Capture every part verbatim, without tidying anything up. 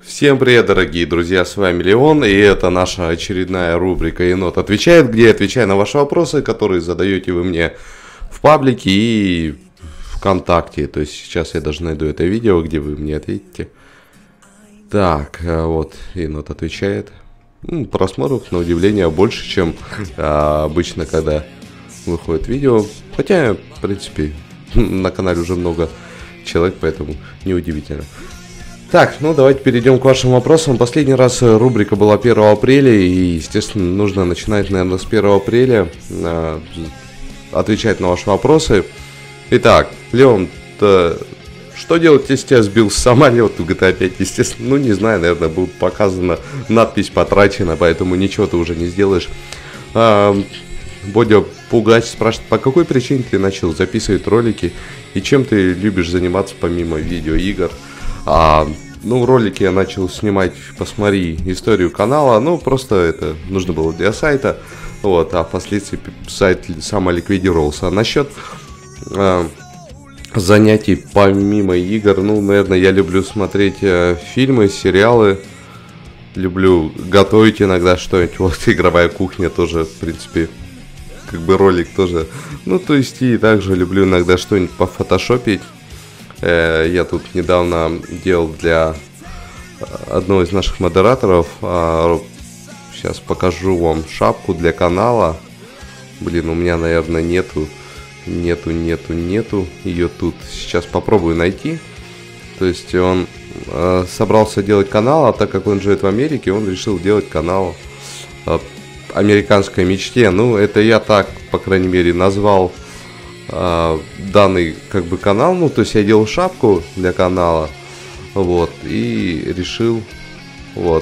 Всем привет, дорогие друзья, с вами Леон, и это наша очередная рубрика «Енот отвечает», где я отвечаю на ваши вопросы, которые задаете вы мне в паблике и ВКонтакте. То есть сейчас я даже найду это видео, где вы мне ответите. Так, вот, Енот отвечает. Ну, просмотров, на удивление, больше, чем а, обычно, когда выходит видео. Хотя, в принципе, на канале уже много человек, поэтому неудивительно. Так, ну давайте перейдем к вашим вопросам. Последний раз рубрика была первого апреля, и, естественно, нужно начинать, наверное, с первого апреля э, отвечать на ваши вопросы. Итак, Леон, что делать, если тебя сбил самолет в джи ти эй пять? Естественно, ну не знаю, наверное, будет показана надпись «Потрачено», поэтому ничего ты уже не сделаешь. Э, Бодя Пугач спрашивает, по какой причине ты начал записывать ролики и чем ты любишь заниматься помимо видеоигр? А, ну, ролики я начал снимать, посмотри, историю канала, ну, просто это нужно было для сайта, вот, а впоследствии сайт самоликвидировался. Насчет а, занятий помимо игр, ну, наверное, я люблю смотреть а, фильмы, сериалы, люблю готовить иногда что-нибудь, вот, игровая кухня тоже, в принципе, как бы ролик тоже, ну, то есть, и также люблю иногда что-нибудь пофотошопить. Я тут недавно делал для одного из наших модераторов, сейчас покажу вам шапку для канала. Блин, у меня, наверное, нету, нету, нету, нету ее тут. Сейчас попробую найти. То есть он собрался делать канал, а так как он живет в Америке, он решил делать канал «Американской мечте». Ну, это я так, по крайней мере, назвал данный как бы канал, ну то есть я делал шапку для канала, вот, и решил, вот,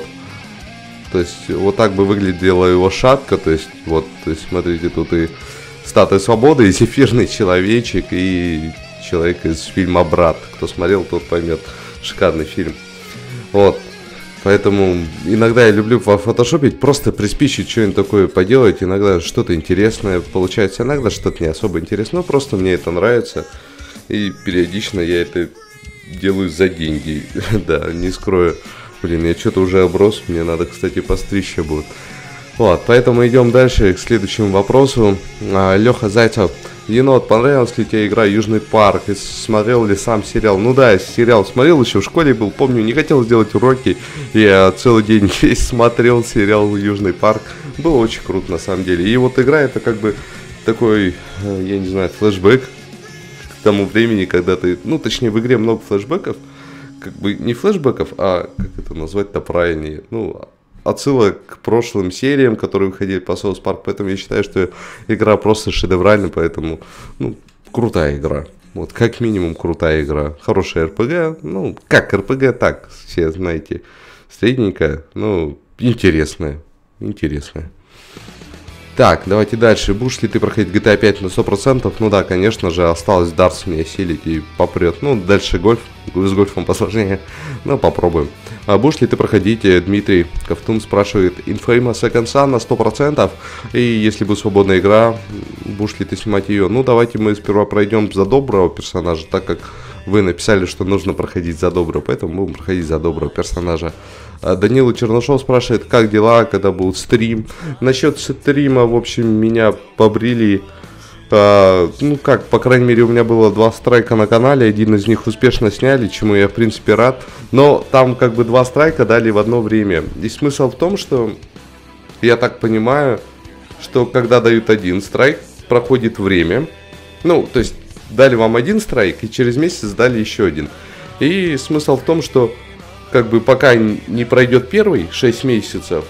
то есть вот так бы выглядела его шапка, то есть вот, то есть смотрите, тут и Статуя Свободы, и зефирный человечек, и человек из фильма «Брат», кто смотрел, тот поймет, шикарный фильм, вот. Поэтому иногда я люблю пофотошопить, просто приспичить что-нибудь такое поделать, иногда что-то интересное получается, иногда что-то не особо интересное, но просто мне это нравится, и периодично я это делаю за деньги, да, не скрою, блин, я что-то уже оброс, мне надо, кстати, постричься будет. Вот, поэтому идем дальше к следующему вопросу. Леха Зайцев. Енот, понравилась ли тебе игра Южный парк? И смотрел ли сам сериал? Ну да, сериал смотрел, еще в школе был, помню, не хотел сделать уроки. Я целый день весь смотрел сериал Южный парк. Было очень круто на самом деле. И вот игра это как бы такой, я не знаю, флешбэк к тому времени, когда ты, ну точнее в игре много флешбэков. Как бы не флешбэков, а как это назвать-то правильнее, ну... отсылок к прошлым сериям, которые выходили по South Park, поэтому я считаю, что игра просто шедевральная, поэтому, ну, крутая игра. Вот, как минимум, крутая игра. Хорошая эр пи джи, ну, как эр пи джи, так, все знаете, средненькая, ну, интересная, интересная. Так, давайте дальше. Будешь ли ты проходить джи ти эй пять на сто процентов? Ну да, конечно же, осталось дартс мне осилить и попрет. Ну, дальше гольф, с гольфом посложнее, но попробуем. А будешь ли ты проходить, Дмитрий Ковтун спрашивает, Infamous Second Son на сто процентов? И если будет свободная игра, будешь ли ты снимать ее? Ну, давайте мы сперва пройдем за доброго персонажа, так как вы написали, что нужно проходить за доброго, поэтому будем проходить за доброго персонажа. Данила Чернышов спрашивает, как дела, когда будет стрим. Насчет стрима, в общем, меня побрили. А, ну как, по крайней мере, у меня было два страйка на канале. Один из них успешно сняли, чему я, в принципе, рад. Но там как бы два страйка дали в одно время. И смысл в том, что я так понимаю, что когда дают один страйк, проходит время. Ну, то есть дали вам один страйк, и через месяц дали еще один. И смысл в том, что как бы пока не пройдет первый шесть месяцев,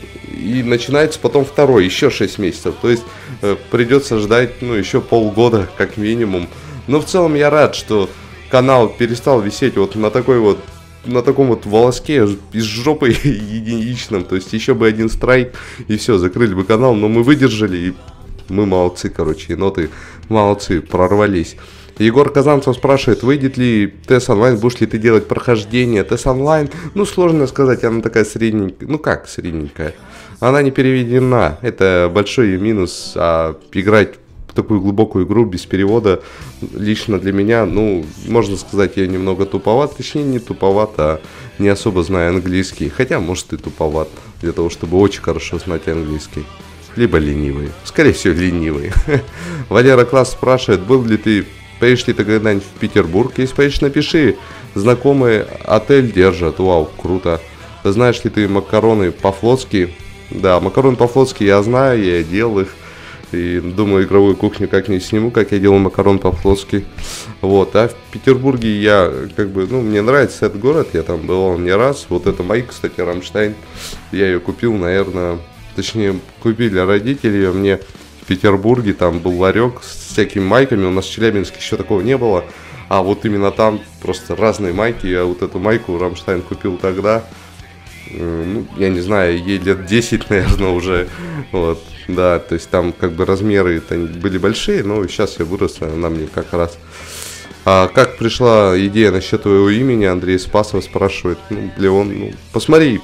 и начинается потом второй, еще шесть месяцев. То есть э, придется ждать, ну, еще полгода, как минимум. Но в целом я рад, что канал перестал висеть вот на такой вот, на таком вот волоске из жопы единичном. То есть еще бы один страйк, и все, закрыли бы канал. Но мы выдержали, и мы молодцы, короче, еноты молодцы, прорвались. Егор Казанцев спрашивает, выйдет ли ТЭС онлайн, будешь ли ты делать прохождение ТЭС онлайн. Ну, сложно сказать, она такая средненькая. Ну, как средненькая? Она не переведена. Это большой минус. А играть такую глубокую игру без перевода лично для меня, ну, можно сказать, я немного туповат, точнее не туповат, а не особо знаю английский, хотя, может, и туповат для того, чтобы очень хорошо знать английский. Либо ленивый, скорее всего, ленивый. Валера Класс спрашивает, был ли ты, поедешь ли ты когда-нибудь в Петербург? Если поедешь, напиши, знакомый отель держат, вау, круто. Знаешь ли ты макароны по-флотски? Да, макароны по-флотски я знаю, я делал их. И думаю, игровую кухню как-нибудь сниму, как я делал макарон по-флотски. Вот, а в Петербурге я, как бы, ну, мне нравится этот город, я там бывал не раз. Вот это мои, кстати, Рамштайн. Я ее купил, наверное, точнее, купили родители ее мне в Петербурге. Там был ларек с всякими майками, у нас в Челябинске еще такого не было. А вот именно там просто разные майки. Я вот эту майку Рамштайн купил тогда. Ну, я не знаю, ей лет десять, наверное, уже. Вот, да, то есть там как бы размеры были большие, но сейчас я вырос, она мне как раз. А как пришла идея насчет твоего имени? Андрей Спасов спрашивает. Ну, Леон, ну, посмотри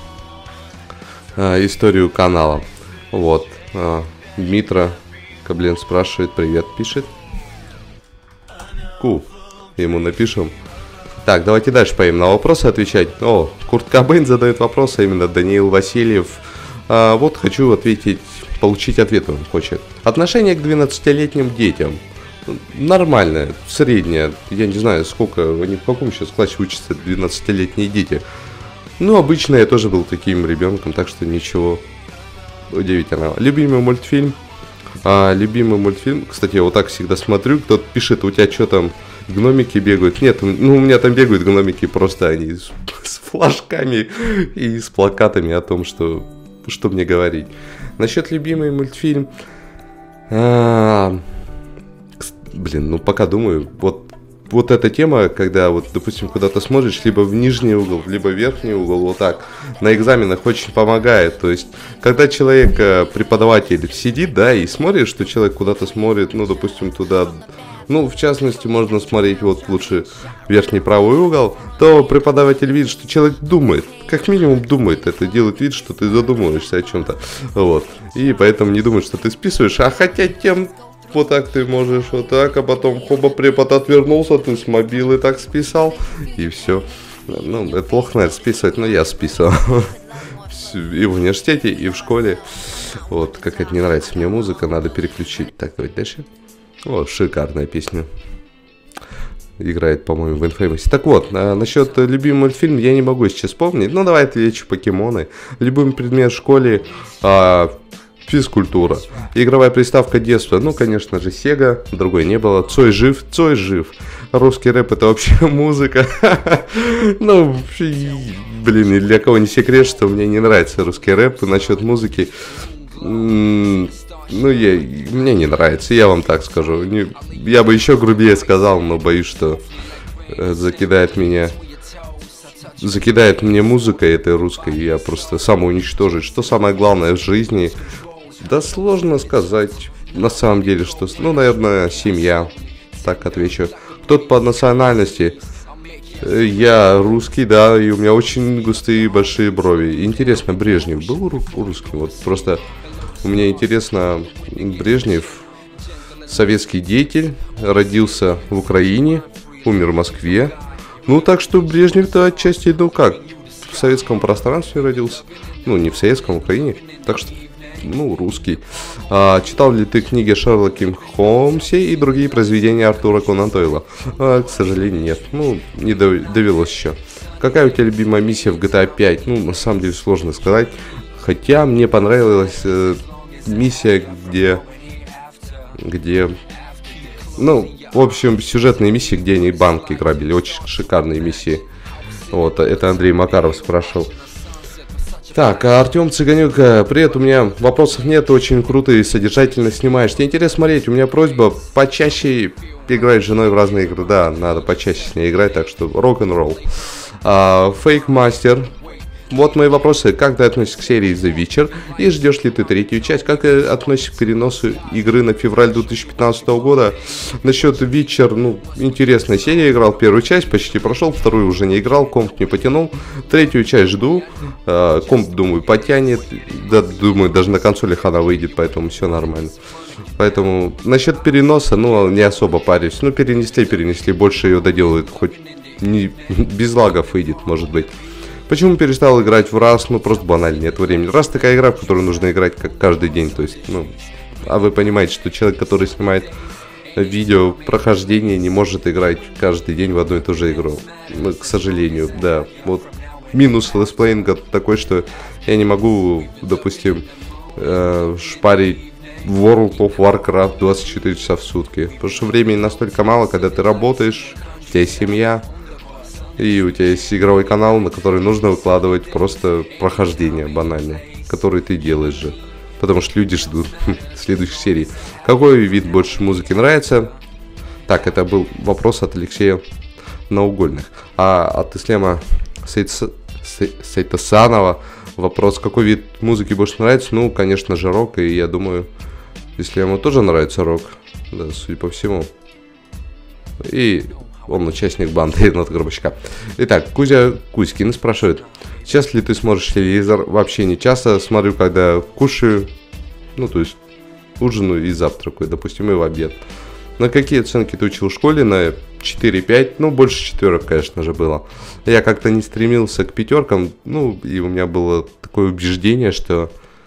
а, историю канала. Вот. А, Дмитро Каблен спрашивает, привет, пишет. Ку, ему напишем. Так, давайте дальше поим на вопросы отвечать. О, Курт Кобейн задает вопрос, а именно Даниил Васильев. А, вот хочу ответить, получить ответ он хочет. Отношение к двенадцатилетним детям. Нормальное, среднее. Я не знаю, сколько, они в каком сейчас классе учатся двенадцатилетние дети. Ну, обычно я тоже был таким ребенком, так что ничего удивительного. Любимый мультфильм. А, любимый мультфильм. Кстати, я вот так всегда смотрю, кто-то пишет, у тебя что там... Гномики бегают. Нет, ну у меня там бегают гномики, просто они с, с флажками и с плакатами о том, что, что мне говорить. Насчет любимый мультфильм. А, блин, ну пока думаю, вот, вот эта тема, когда вот, допустим, куда-то смотришь, либо в нижний угол, либо в верхний угол, вот так, на экзаменах очень помогает. То есть, когда человек, преподаватель, сидит, да, и смотрит, что человек куда-то смотрит, ну, допустим, туда... Ну, в частности, можно смотреть вот лучше верхний правый угол, то преподаватель видит, что человек думает, как минимум думает, это делает вид, что ты задумываешься о чем-то, вот, и поэтому не думает, что ты списываешь, а хотя тем вот так ты можешь, вот так, а потом хоба, препод отвернулся, ты с мобилы так списал, и все. Ну, это плохо, наверное, списывать, но я списывал. И в университете, и в школе. Вот, какая-то не нравится мне музыка, надо переключить. Так, давайте дальше. О, шикарная песня. Играет, по-моему, в Infamous. Так вот, а, насчет любимого мультфильма я не могу сейчас вспомнить. Ну, давай отвечу покемоны. Любимый предмет в школе а, физкультура. Игровая приставка детства. Ну, конечно же, Sega. Другой не было. Цой жив, Цой жив. Русский рэп это вообще музыка. Ну, блин, для кого не секрет, что мне не нравится русский рэп. Насчет музыки. Ну, я, мне не нравится, я вам так скажу. Не, я бы еще грубее сказал, но боюсь, что э, закидает меня. Закидает мне музыка этой русской, и я просто самоуничтожить. Что самое главное в жизни? Да сложно сказать. На самом деле, что... Ну, наверное, семья. Так отвечу. Кто-то по национальности. Я русский, да, и у меня очень густые большие брови. Интересно, Брежнев был русским? Вот просто... У меня интересно, Брежнев, советский деятель, родился в Украине, умер в Москве. Ну, так что Брежнев-то отчасти, ну как, в советском пространстве родился. Ну, не в советском, в Украине. Так что, ну, русский. А, читал ли ты книги о Шерлоке Холмсе и другие произведения Артура Конан Дойла? А, к сожалению, нет. Ну, не довелось еще. Какая у тебя любимая миссия в джи ти эй пять? Ну, на самом деле, сложно сказать. Хотя мне понравилась э, миссия, где, где, ну, в общем, сюжетные миссии, где они банки грабили. Очень шикарные миссии. Вот, это Андрей Макаров спрашивал. Так, а Артем Цыганюк, привет, у меня вопросов нет, очень круто и содержательно снимаешь. Тебе интересно смотреть, у меня просьба почаще играть с женой в разные игры. Да, надо почаще с ней играть, так что рок-н-ролл. А, Fake Master. Вот мои вопросы. Как ты относишься к серии The Witcher? И ждешь ли ты третью часть? Как ты относишься к переносу игры на февраль две тысячи пятнадцатого года? Насчет Witcher, ну, интересная серия. Играл первую часть, почти прошел. Вторую уже не играл, комп не потянул. Третью часть жду. Комп, думаю, потянет. Да, думаю, даже на консолях она выйдет, поэтому все нормально. Поэтому насчет переноса, ну, не особо парюсь. Ну, перенесли, перенесли, больше ее доделают, хоть не, без лагов выйдет, может быть. Почему перестал играть в Rust? Ну, просто банально, нет времени. Rust такая игра, в которую нужно играть как каждый день, то есть, ну, а вы понимаете, что человек, который снимает видео прохождение, не может играть каждый день в одну и ту же игру. Ну, к сожалению, да. Вот минус летсплеинга такой, что я не могу, допустим, э, шпарить World of Warcraft двадцать четыре часа в сутки. Потому что времени настолько мало, когда ты работаешь, у тебя есть семья, и у тебя есть игровой канал, на который нужно выкладывать просто прохождение банальное, которое ты делаешь же. Потому что люди ждут следующей серии. Какой вид больше музыки нравится? Так, это был вопрос от Алексея Наугольных. А от Ислама Сайтасанова вопрос, какой вид музыки больше нравится? Ну, конечно же, рок. И я думаю, Исляму тоже нравится рок. Да, судя по всему. И он участник банды Енот Горбачка. Итак, Кузя Кузькин спрашивает. Сейчас ли ты смотришь телевизор? Вообще не часто. Смотрю, когда кушаю. Ну, то есть ужинаю и завтракаю, допустим, и в обед. На какие оценки ты учил в школе? На четыре-пять. Ну, больше четверок, конечно же, было. Я как-то не стремился к пятеркам. Ну, и у меня было такое убеждение, что,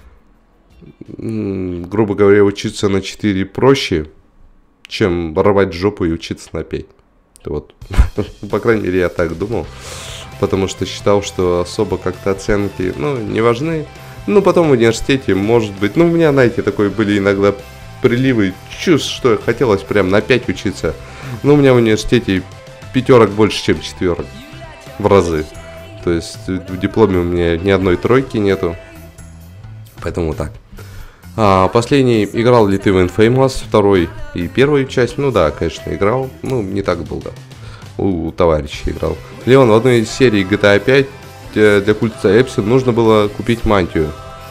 грубо говоря, учиться на четыре проще, чем рвать жопу и учиться на пять. Вот. По крайней мере, я так думал. Потому что считал, что особо как-то оценки, ну, не важны. Ну, потом в университете, может быть, ну, у меня, знаете, такое были иногда приливы чувств, что хотелось прям на пять учиться. Но у меня в университете пятерок больше, чем четверок. В разы. То есть в дипломе у меня ни одной тройки нету. Поэтому так. А, последний, играл ли ты в Infamous, второй и первую часть? Ну да, конечно, играл. Ну, не так долго. У, у товарища играл. Леон, в одной из серий джи ти эй пять для культа Эпсин нужно было купить мантию.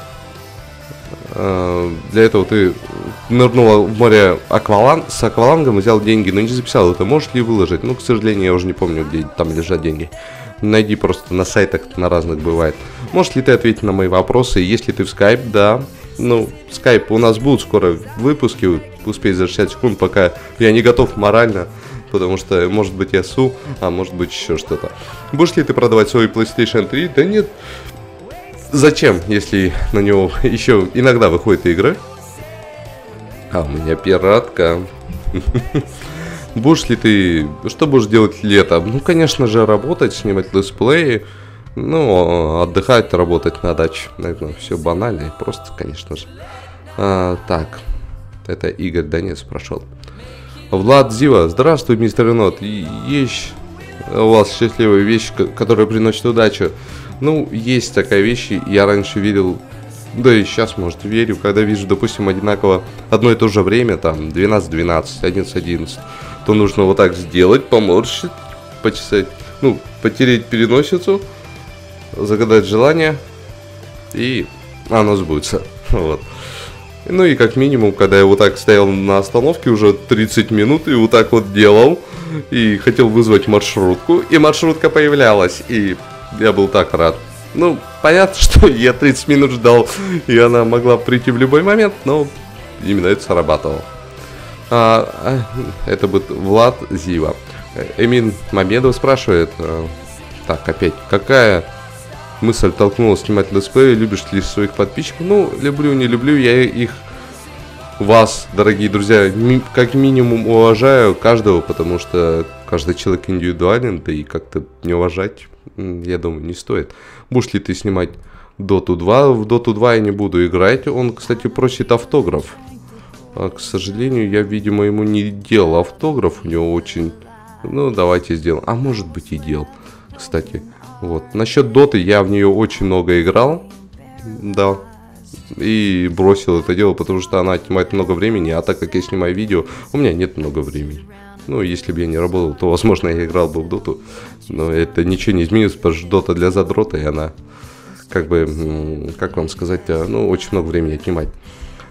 А, для этого ты нырнула в море аквалан, с аквалангом, взял деньги, но не записал это. Можешь ли выложить? Ну, к сожалению, я уже не помню, где там лежат деньги. Найди просто на сайтах, на разных бывает. Можешь ли ты ответить на мои вопросы? Если ты в Skype, да. Ну, Skype у нас будут скоро выпуски, успеть за шестьдесят секунд, пока я не готов морально, потому что, может быть, я су, а может быть, еще что-то. Будешь ли ты продавать свой PlayStation три? Да нет. Зачем, если на него еще иногда выходят игры? А, у меня пиратка. Будешь ли ты... Что будешь делать летом? Ну, конечно же, работать, снимать летсплеи. Ну, отдыхать, работать на даче. Наверное, все банально и просто, конечно же. А, так. Это Игорь Донец прошел. Влад Зива. Здравствуй, мистер Енот. Есть у вас счастливая вещь, которая приносит удачу? Ну, есть такая вещь. Я раньше верил... Да и сейчас, может, верю, когда вижу, допустим, одинаково одно и то же время, там, двенадцать двенадцать, одиннадцать одиннадцать, то нужно вот так сделать, поморщить, почесать, ну, потереть переносицу, загадать желание, и оно сбудется. Вот. Ну и как минимум, когда я вот так стоял на остановке уже тридцать минут и вот так вот делал, и хотел вызвать маршрутку, и маршрутка появлялась, и я был так рад. Ну, понятно, что я тридцать минут ждал, и она могла прийти в любой момент, но именно это срабатывало. А, а, это будет Влад Зива. Эмин Мамедов спрашивает, а, так, опять, какая мысль толкнула снимать летсплей, любишь ли своих подписчиков? Ну, люблю, не люблю, я их, вас, дорогие друзья, ми, как минимум уважаю каждого, потому что каждый человек индивидуален, да и как-то не уважать, я думаю, не стоит. Будешь ли ты снимать Доту два? В Доту два я не буду играть. Он, кстати, просит автограф. А, к сожалению, я, видимо, ему не делал автограф. У него очень... Ну, давайте сделаем. А может быть и делал, кстати. Вот. Насчет Доты, я в нее очень много играл. Да. И бросил это дело, потому что она отнимает много времени. А так как я снимаю видео, у меня нет много времени. Ну, если бы я не работал, то, возможно, я играл бы в Доту. Но это ничего не изменилось, потому что Дота для задрота, и она, как бы, как вам сказать, ну, очень много времени отнимает.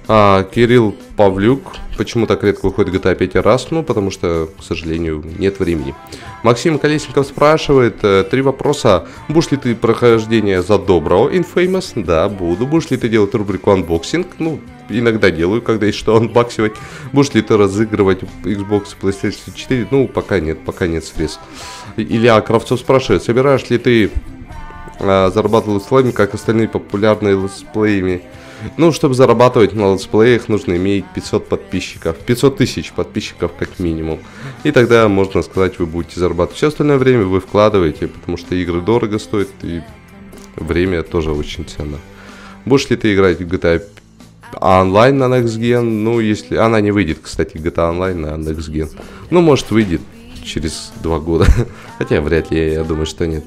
А, Кирилл Павлюк. Почему так редко выходит джи ти эй пять раз? Ну, потому что, к сожалению, нет времени. Максим Колесников спрашивает, э, три вопроса. Будешь ли ты прохождение за доброго Infamous? Да, буду. Будешь ли ты делать рубрику анбоксинг? Ну, иногда делаю, когда есть что анбоксивать. Будешь ли ты разыгрывать Xbox и PlayStation четыре? Ну, пока нет, пока нет средств. Илья Кравцов спрашивает, собираешь ли ты э, зарабатывать летсплеями, как остальные популярные летсплеями? Ну, чтобы зарабатывать на летсплеях, нужно иметь пятьсот подписчиков. пятьсот тысяч подписчиков как минимум. И тогда, можно сказать, вы будете зарабатывать. Все остальное время вы вкладываете, потому что игры дорого стоят, и время тоже очень ценно. Будешь ли ты играть в джи ти эй онлайн на Next Gen? Ну, если... Она не выйдет, кстати, джи ти эй онлайн на Next Gen. Ну, может, выйдет через два года. Хотя, вряд ли, я думаю, что нет.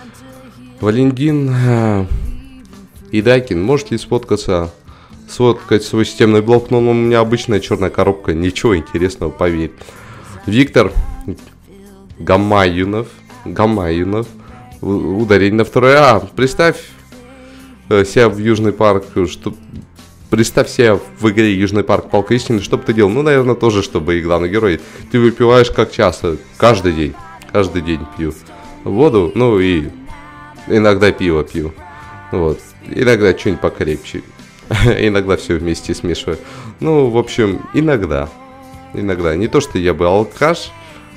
Валентин... Идакин, может ли сфоткаться, сфоткать свой системный блок? Но ну, у меня обычная черная коробка, ничего интересного, поверь. Виктор Гамаюнов, Гамаюнов, ударение на второе. А, представь э, себя в Южный парк, что... Представь себя в игре Южный парк Палка Истины, что бы ты делал? Ну, наверное, тоже, чтобы и главный герой. Ты выпиваешь как часто? Каждый день, каждый день пью воду, ну и иногда пиво пью. Вот. Иногда что-нибудь покрепче. Иногда все вместе смешиваю. Ну, в общем, иногда. Иногда. Не то, что я бы алкаш,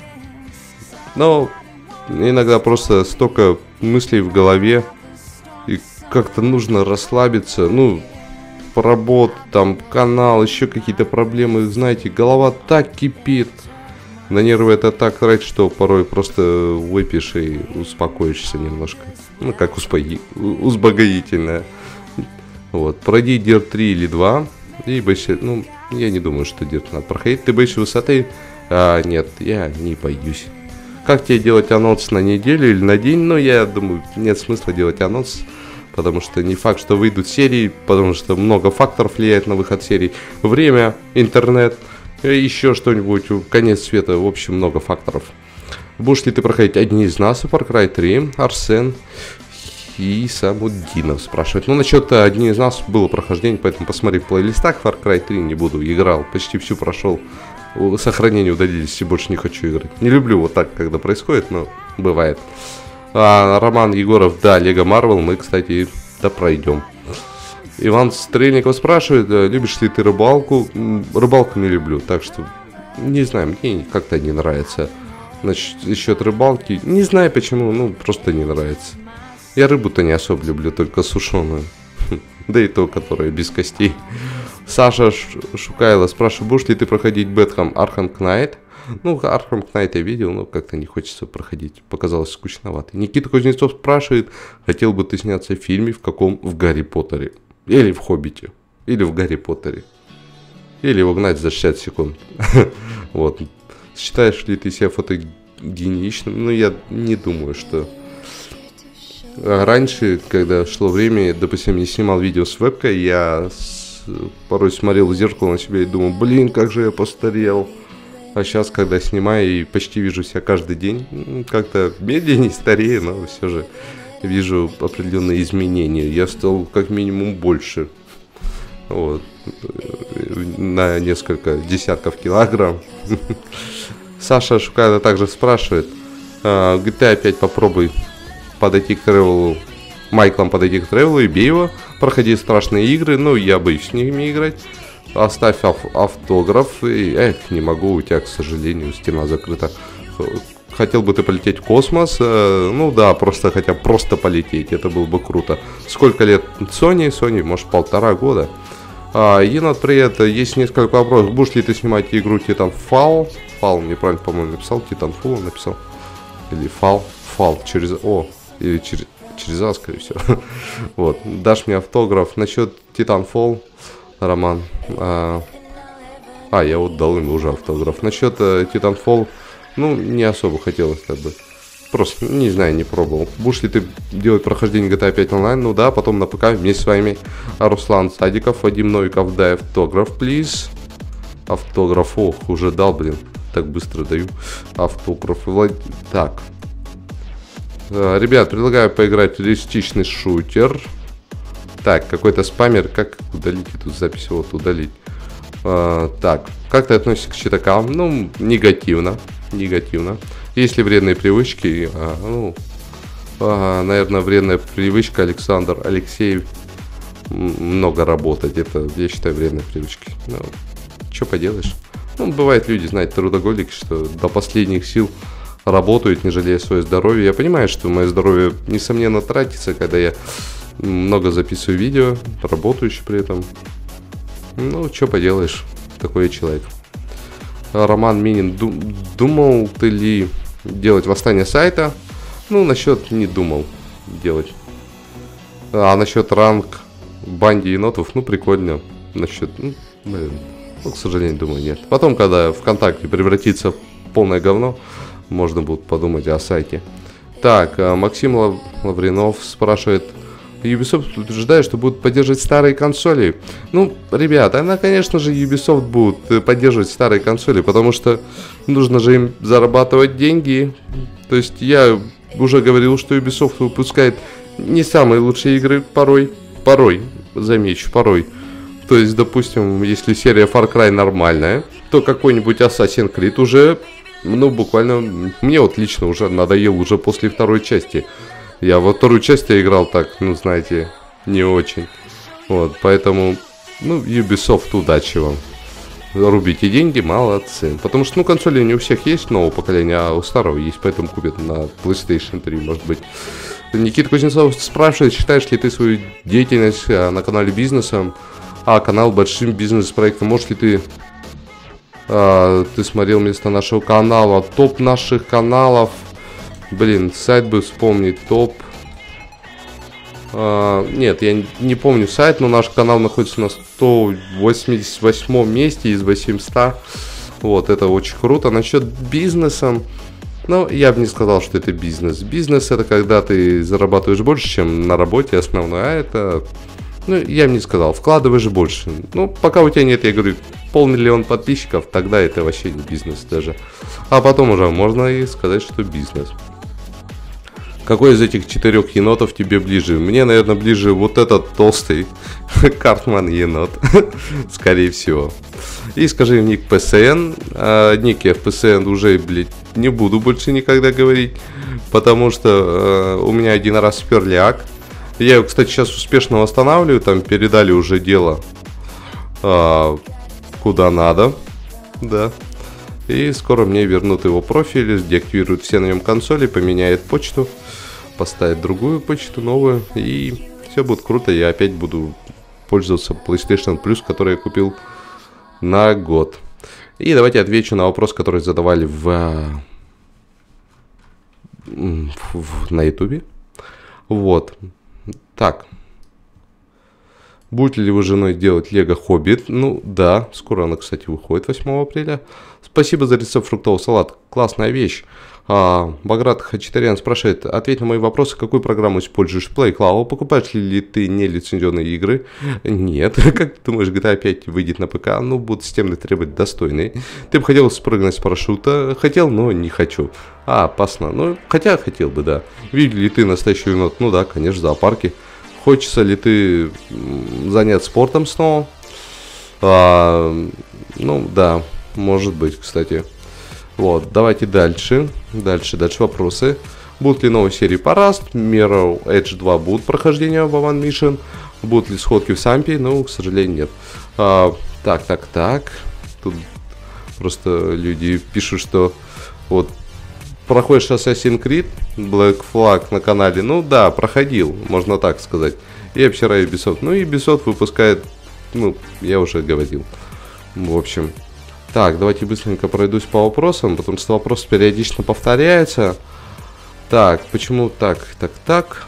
но иногда просто столько мыслей в голове. И как-то нужно расслабиться. Ну, работа, там, канал, еще какие-то проблемы. Знаете, голова так кипит. На нервы это так тратит, что порой просто выпьешь и успокоишься немножко. Ну, как успоги... успокоительное. Вот. Пройди Дирт три или два. И боишься... Ну, я не думаю, что Дирт надо проходить. Ты боишься высоты? А, нет, я не боюсь. Как тебе делать анонс на неделю или на день? Ну, я думаю, нет смысла делать анонс. Потому что не факт, что выйдут серии. Потому что много факторов влияет на выход серий. Время, интернет... Еще что-нибудь, конец света, в общем, много факторов. Будешь ли ты проходить одни из нас, Far Cry три, Арсен и Самуддинов спрашивает. Ну, насчет одни из нас было прохождение, поэтому посмотри в плейлистах. Far Cry три не буду, играл, почти всю прошел. Сохранение удалились и больше не хочу играть. Не люблю вот так, когда происходит, но бывает. А, Роман Егоров, да, Лего Марвел, мы, кстати, да пройдем. Иван Стрельников спрашивает, любишь ли ты рыбалку? Рыбалку не люблю, так что, не знаю, мне как-то не нравится. Значит, насчет рыбалки, не знаю почему, ну, просто не нравится. Я рыбу-то не особо люблю, только сушеную. Да и то, которая без костей. Саша Шукайло спрашивает, будешь ли ты проходить Бэтхэм Архам Найт? Ну, Архам Найт я видел, но как-то не хочется проходить. Показалось скучновато. Никита Кузнецов спрашивает, хотел бы ты сняться в фильме, в каком? В Гарри Поттере. Или в Хоббите. Или в Гарри Поттере. Или его гнать за шестьдесят секунд. Вот. Считаешь ли ты себя фотогеничным? Ну, я не думаю, что... Раньше, когда шло время, допустим, не снимал видео с вебкой, я с... порой смотрел в зеркало на себя и думал, блин, как же я постарел. А сейчас, когда снимаю и почти вижу себя каждый день, как-то медленнее, старее, но все же вижу определенные изменения. Я стал как минимум больше. Вот. На несколько десятков килограмм. Саша Шукайда также спрашивает, джи ти эй опять попробуй подойти к тревелу, Майклом подойти к тревелу и бей его, проходи страшные игры, ну я боюсь с ними играть. Оставь ав- автограф. И, эх, не могу, у тебя, к сожалению, стена закрыта. Хотел бы ты полететь в космос? Э, ну да, просто хотя бы просто полететь, это было бы круто. Сколько лет Sony? Sony, может, полтора года. А, енот, привет, есть несколько вопросов. Будешь ли ты снимать игру Titanfall? Fall, неправильно, по-моему, написал. Titanfall написал. Или Fall. Fall, через О. Или через, через А, скорее всего. Вот, дашь мне автограф. Насчет Titanfall, Роман. А, а, я вот дал ему уже автограф. Насчет uh, Titanfall, ну, не особо хотелось как бы. Просто, не знаю, не пробовал. Будешь ли ты делать прохождение джи ти эй пять онлайн? Ну да, потом на ПК вместе с вами. Руслан Садиков, Вадим Новиков, дай автограф, плиз. Автограф, ох, уже дал, блин. Так быстро даю автограф. Влад... Так. Ребят, предлагаю поиграть в реалистичный шутер. Так, какой-то спамер. Как удалить эту запись? Вот, удалить. А, так, как ты относишься к читакам? Ну, негативно. Негативно. Если вредные привычки, а, ну, а, наверное, вредная привычка Александр Алексеев много работать. Это, я считаю, вредные привычки. Ну, что поделаешь? Ну, бывает, люди, знаете, трудоголики, что до последних сил работают, не жалея свое здоровье. Я понимаю, что мое здоровье, несомненно, тратится, когда я много записываю видео, работаю еще при этом. Ну, что поделаешь, такой я человек. Роман Минин, дум, думал ты ли делать восстание сайта? Ну, насчет не думал делать. А насчет ранг банди енотов, ну, прикольно. Насчет, ну, блин, ну, к сожалению, думаю, нет. Потом, когда ВКонтакте превратится в полное говно, можно будет подумать о сайте. Так, Максим Лавринов спрашивает: Ubisoft утверждает, что будут поддерживать старые консоли. Ну, ребята, она, конечно же, Ubisoft будет поддерживать старые консоли, потому что нужно же им зарабатывать деньги. То есть я уже говорил, что Ubisoft выпускает не самые лучшие игры порой. Порой, замечу, порой. То есть, допустим, если серия Far Cry нормальная, то какой-нибудь Assassin's Creed уже, ну, буквально, мне вот лично уже надоел уже после второй части. Я во вторую часть я играл так, ну, знаете, не очень. Вот, поэтому, ну, Ubisoft, удачи вам. Рубите деньги, молодцы. Потому что, ну, консоли не у всех есть нового поколения, а у старого есть, поэтому купят на PlayStation три, может быть. Никита Кузнецов спрашивает, считаешь ли ты свою деятельность на канале бизнесом, а канал большим бизнес-проектом? Может ли ты, а, ты смотрел вместо нашего канала, топ наших каналов? Блин, сайт бы вспомнить, топ. А, нет, я не помню сайт, но наш канал находится на сто восемьдесят восьмом месте из восьмисот. Вот, это очень круто. Насчет бизнеса, ну, я бы не сказал, что это бизнес. Бизнес — это когда ты зарабатываешь больше, чем на работе основной, а это, ну, я бы не сказал, вкладываешь больше. Ну, пока у тебя нет, я говорю, полмиллиона подписчиков, тогда это вообще не бизнес даже. А потом уже можно и сказать, что бизнес. Какой из этих четырех енотов тебе ближе? Мне, наверное, ближе вот этот толстый Картман енот, скорее всего. И скажи ник пи эс эн. А, ник я в пи эс эн уже, блядь, не буду больше никогда говорить, потому что а, у меня один раз сперли ак. Я его, кстати, сейчас успешно восстанавливаю, там передали уже дело а, куда надо, да. И скоро мне вернут его профиль, деактивируют все на нем консоли, поменяют почту, поставят другую почту, новую, и все будет круто. Я опять буду пользоваться PlayStation Plus, который я купил на год. И давайте отвечу на вопрос, который задавали в, в на ютубе. Вот. Так. Будете ли вы женой делать Лего Хоббит? Ну, да. Скоро она, кстати, выходит восьмого апреля. Спасибо за рецепт фруктового салата. Классная вещь. А, Баграт Хачатарян спрашивает: ответь на мои вопросы. Какую программу используешь? Play Cloud. Покупаешь ли ты нелицензионные игры? Нет. Как ты думаешь, джи ти эй пять выйдет на ПК? Ну, будут системные требования достойные. Ты бы хотел спрыгнуть с парашюта? Хотел, но не хочу. А, опасно. Ну, хотя хотел бы, да. Видел ли ты настоящий енот? Ну да, конечно, в зоопарке. Хочется ли ты заняться спортом снова? А, ну, да, может быть, кстати. Вот, давайте дальше. Дальше, дальше вопросы. Будут ли новые серии по Rust? Mirror Edge два будут прохождения в One Mission? Будут ли сходки в Сампе? Ну, к сожалению, нет. А, так, так, так. Тут просто люди пишут, что вот проходишь Assassin's Creed, Black Flag на канале. Ну да, проходил, можно так сказать. И вчера Ubisoft. Ну и Ubisoft выпускает, ну, я уже говорил. В общем. Так, давайте быстренько пройдусь по вопросам, потому что вопрос периодично повторяется. Так, почему так, так, так.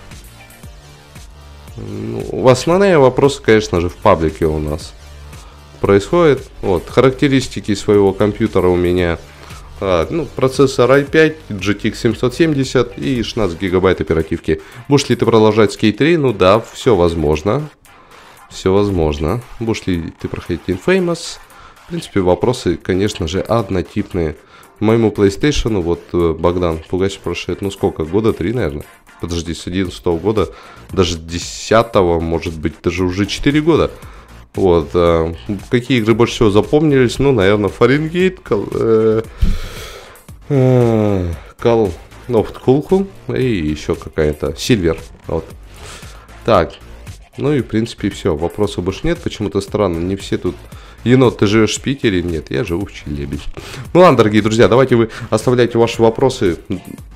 Ну, основные вопросы, конечно же, в паблике у нас происходят. Вот, характеристики своего компьютера у меня. А, ну, процессор ай пять, джи ти экс семьсот семьдесят и шестнадцать гигабайт оперативки. Будешь ли ты продолжать Skate три? Ну да, все возможно. Все возможно. Будешь ли ты проходить Infamous? В принципе, вопросы, конечно же, однотипные. моему PlayStation, вот Богдан Пугач спрашивает, ну сколько, года три, наверное? Подожди, с одиннадцатого года, даже десятого, может быть, даже уже четыре года. Вот, э, какие игры больше всего запомнились? Ну, наверное, Фаренгейт, Call, э, э, Call of Cthulhu и еще какая-то Silver. Вот. Так, ну и в принципе все, вопросов больше нет. Почему-то странно, не все тут... Енот, ты живешь в Питере? Нет, я живу в Челябинске. Ну ладно, дорогие друзья, давайте вы оставляйте ваши вопросы